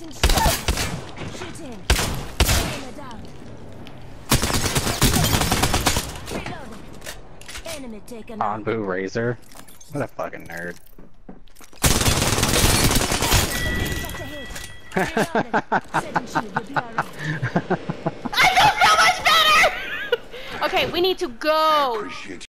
Placing shield. Shooting. Enemy down. Reloading. Enemy taken out. Anbu Razor? What a fucking nerd. Reloading. Setting shield. You'll be alright. I feel so much better! Okay, we need to go.